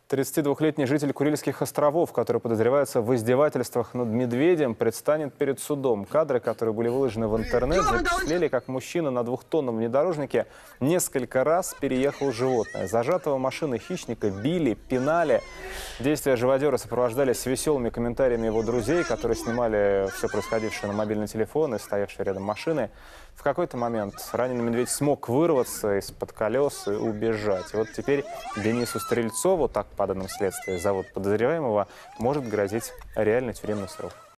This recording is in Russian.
32-летний житель Курильских островов, который подозревается в издевательствах над медведем, предстанет перед судом. Кадры, которые были выложены в интернет, запечатлели, как мужчина на двухтонном внедорожнике несколько раз переехал животное. Зажатого машины хищника били, пинали. Действия живодера сопровождались веселыми комментариями его друзей, которые снимали все происходившее на мобильный телефон и стоявшие рядом машины. В какой-то момент раненый медведь смог вырваться из-под колес и убежать. И вот теперь Денису Стрельцову, так по данным следствия зовут подозреваемого, может грозить реальный тюремный срок.